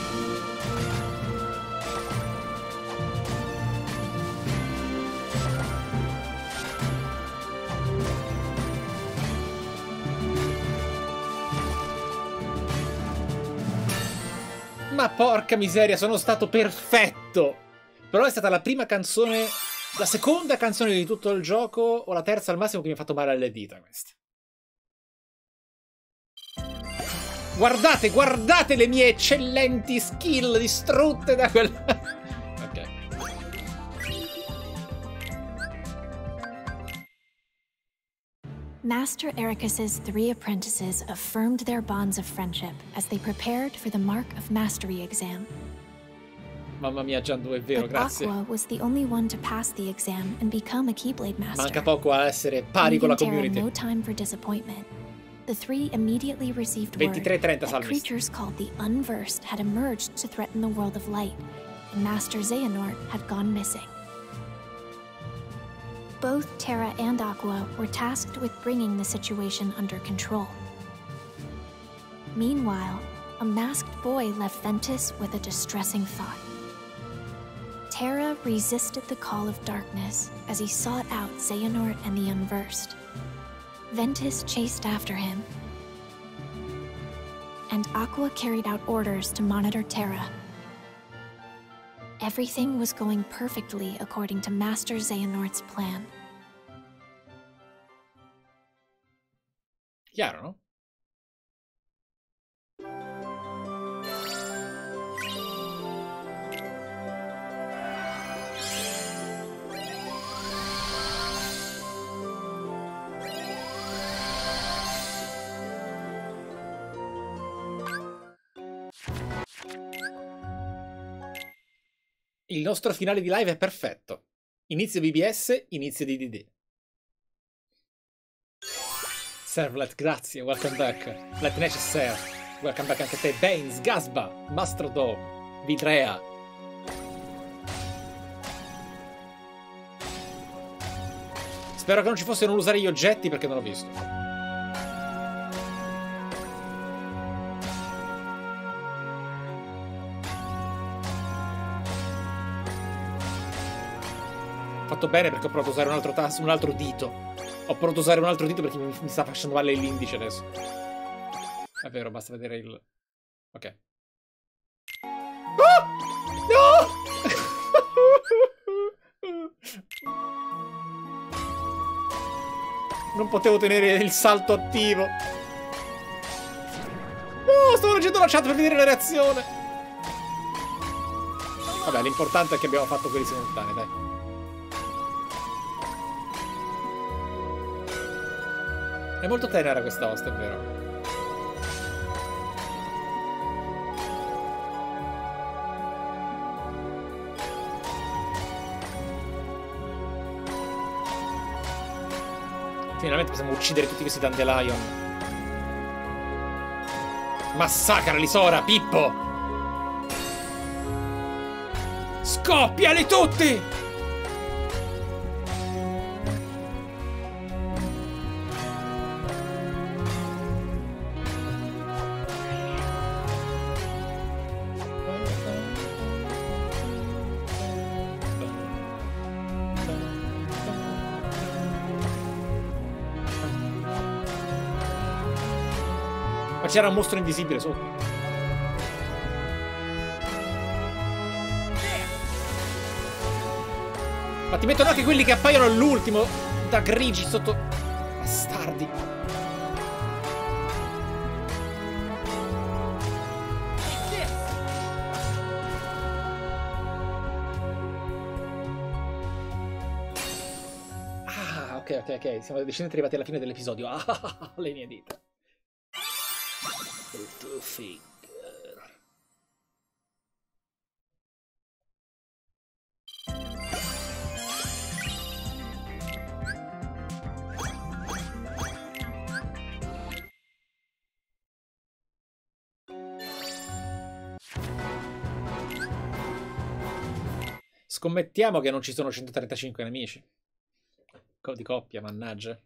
A: Ma porca miseria, sono stato perfetto! Però è stata la prima canzone, la seconda canzone di tutto il gioco, o la terza al massimo, che mi ha fatto male alle dita questa. Guardate, guardate le mie eccellenti skill distrutte da quel... Ok.
B: Master Ericus's three apprentices affirmed their bonds of friendship as they prepared for the Mark of Mastery exam.
A: Mamma mia, Giandu, è vero,
B: But
A: grazie.
B: Aqua was the only one to pass the exam and become a Keyblade Master.
A: Manca poco a essere pari con la
B: Leaving Terra
A: community.
B: no time for disappointment. The three immediately received word
A: ventitré trenta
B: that
A: salvist.
B: creatures called the Unversed had emerged to threaten the world of light, and Master Xehanort had gone missing. Both Terra and Aqua were tasked with bringing the situation under control. Meanwhile, a masked boy left Ventus with a distressing thought. Terra resisted the call of darkness as he sought out Xehanort and the Unversed. Ventus chased after him, and Aqua carried out orders to monitor Terra. Everything was going perfectly according to Master Xehanort's plan.
A: Chiaro, no? Il nostro finale di live è perfetto. Inizio B B S, inizio D D D. Servlet, grazie, welcome back. Let Necessaire, welcome back anche a te. Baines, Gasba, Mastrodo, Vidrea. Spero che non ci fosse non usare gli oggetti perché non l'ho visto. Fatto bene perché ho provato a usare un altro tasto, un altro dito. Ho provato a usare un altro dito perché mi, mi sta facendo male l'indice adesso. È vero, basta vedere il... Ok. Oh! No! Non potevo tenere il salto attivo. No, stavo leggendo la chat per vedere la reazione. Vabbè, l'importante è che abbiamo fatto quelli simultanei, dai. È molto tenera questa host, è vero. Finalmente possiamo uccidere tutti questi Dandelion. Massacrali, Sora, Pippo! Scoppiali tutti! Ma c'era un mostro invisibile sotto. Ma ti mettono anche quelli che appaiono all'ultimo da grigi sotto. Bastardi. Ah, ok, ok, ok. Siamo decisamente arrivati alla fine dell'episodio. Ah, le mie dita. Little finger. Scommettiamo che non ci sono centotrentacinque nemici. Co- di coppia, mannaggia.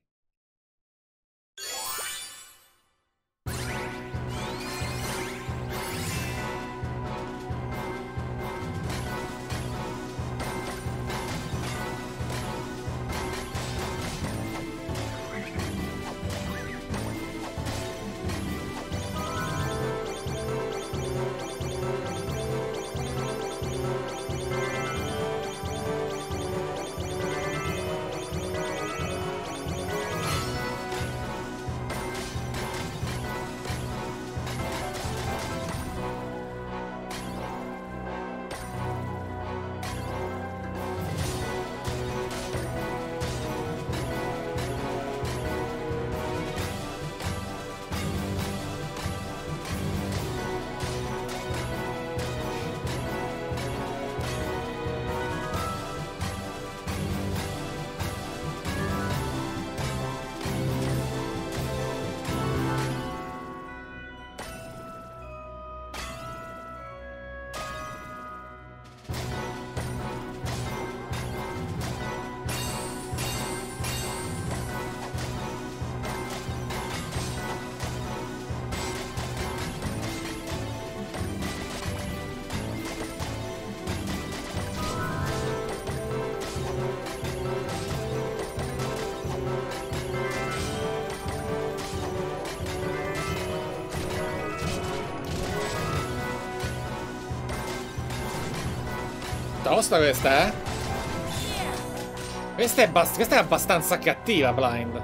A: Tosta questa, eh? Questa è, bast questa è abbastanza cattiva, Blind.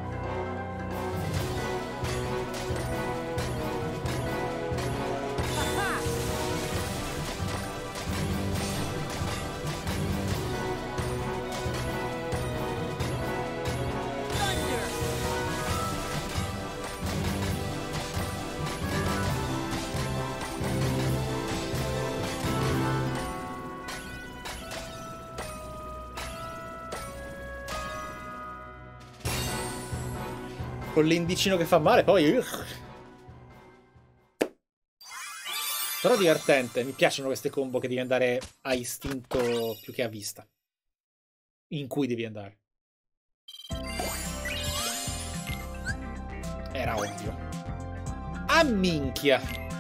A: Con l'indicino che fa male, poi... Ugh. Però divertente, mi piacciono queste combo che devi andare a istinto più che a vista. In cui devi andare. Era ovvio. Ah, minchia!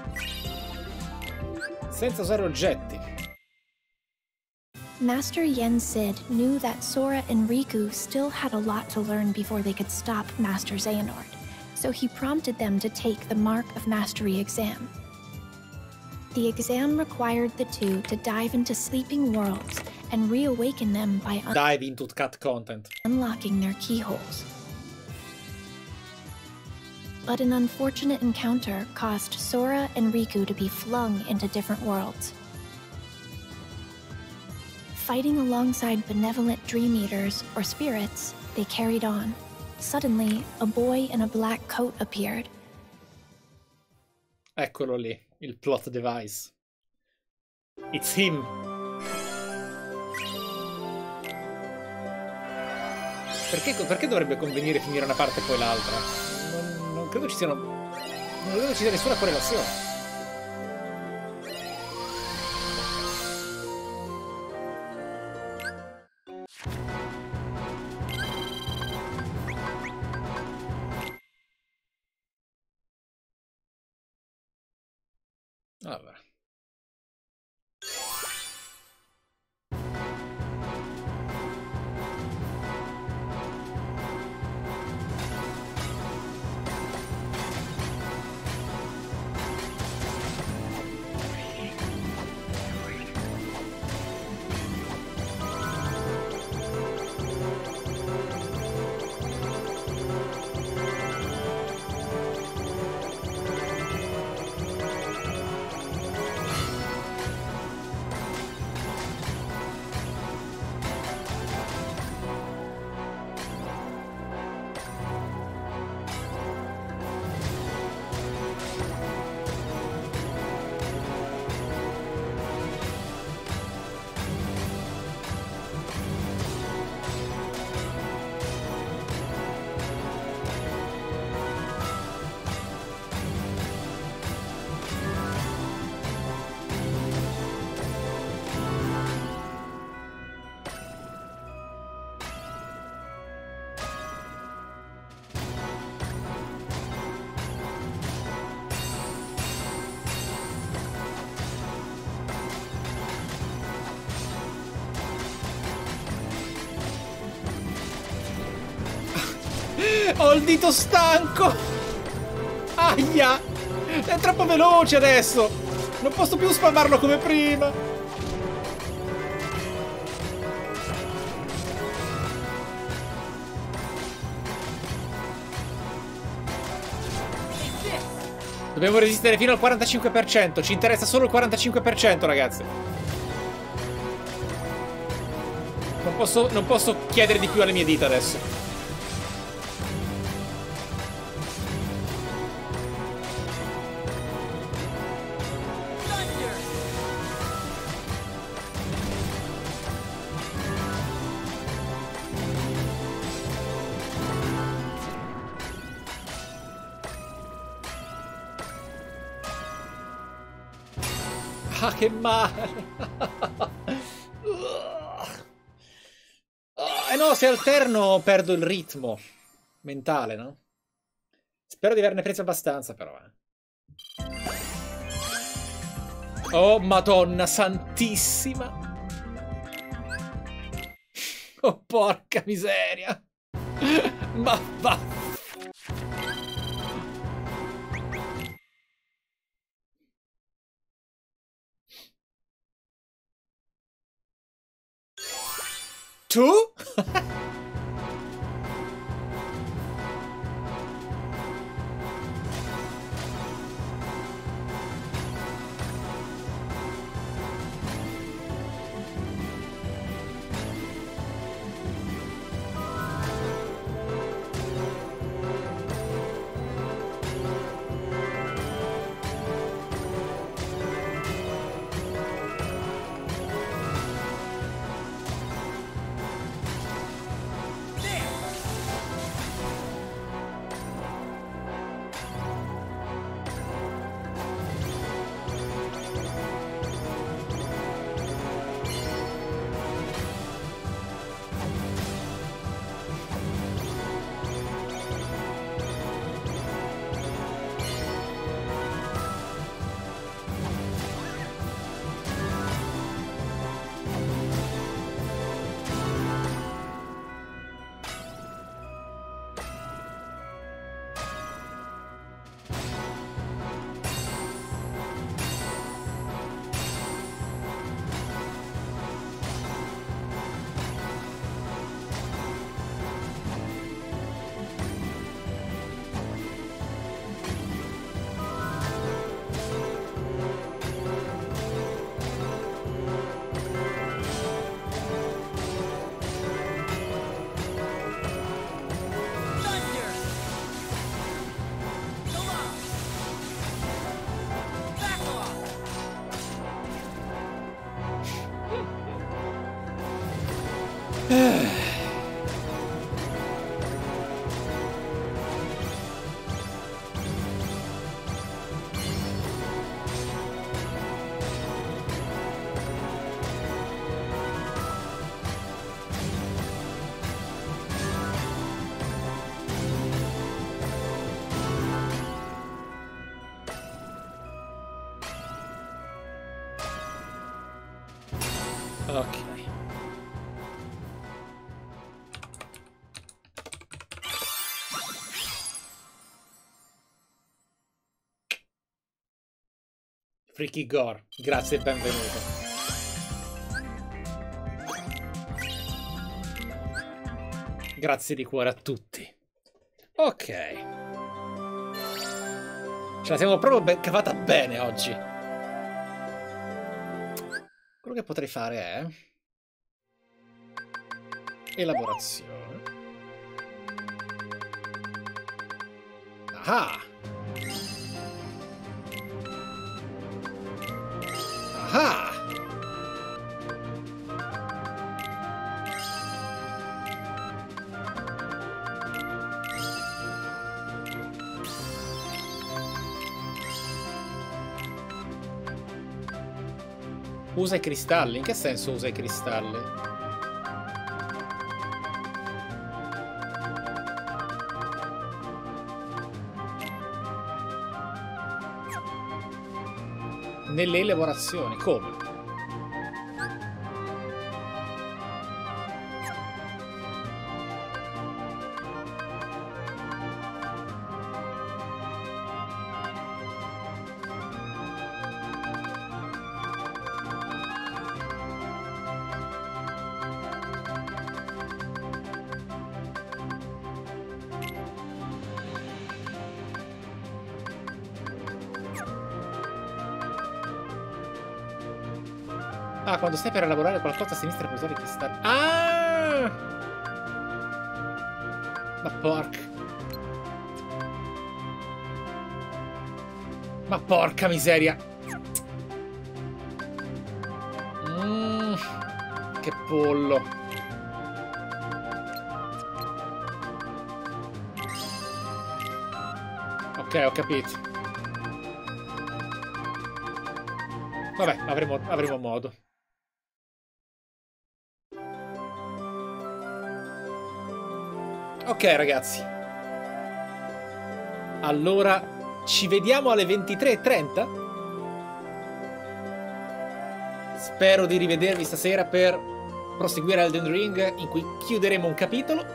A: Senza usare oggetti.
B: Master Yen Sid knew that Sora and Riku still had a lot to learn before they could stop Master Xehanort, so he prompted them to take the Mark of Mastery exam. The exam required the two to dive into sleeping worlds and reawaken them by un
A: dive into cut content.
B: unlocking their keyholes. But an unfortunate encounter caused Sora and Riku to be flung into different worlds. Fighting alongside benevolent Dream Eaters, or spirits, they carried on. Suddenly, a boy in a black coat appeared.
A: Eccolo lì, il plot device. It's him. Perché, perché dovrebbe convenire finire una parte e poi l'altra? Non, non credo ci siano... Non credo ci sia nessuna correlazione. Vabbè. Ho il dito stanco! Aia! È troppo veloce adesso! Non posso più spammarlo come prima! Dobbiamo resistere fino al quarantacinque per cento. Ci interessa solo il quarantacinque per cento, ragazzi. Non posso, non posso chiedere di più alle mie dita adesso. Ah, che male! Eh no, se alterno perdo il ritmo mentale, no? Spero di averne preso abbastanza, però. Eh. Oh, Madonna santissima! Oh, porca miseria! Ma va! Tu? Ok. Freaky Gore, grazie e benvenuto. Grazie di cuore a tutti. Ok. Ce la siamo proprio be- cavata bene oggi. Quello che potrei fare è elaborazione. Ah! Ah! Usa i cristalli? In che senso usa i cristalli? Nelle elaborazioni, come? Ah, quando stai per elaborare qualcosa a sinistra puoi usare chi sta... Ah! Ma porca... Ma porca miseria! Mm, che pollo! Ok, ho capito. Vabbè, avremo, avremo modo. Ok, ragazzi. Allora, ci vediamo alle ventitré e trenta? Spero di rivedervi stasera per proseguire Elden Ring, in cui chiuderemo un capitolo.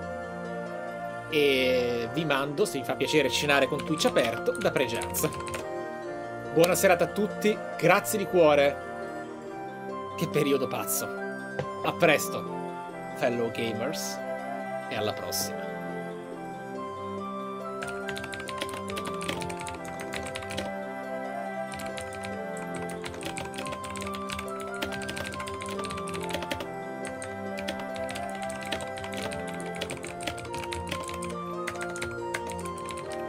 A: E vi mando, se vi fa piacere, cenare con Twitch aperto, da Pregianza. Buona serata a tutti, grazie di cuore. Che periodo pazzo. A presto, fellow gamers, e alla prossima.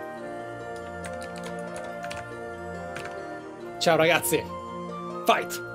A: Ciao ragazzi, fight!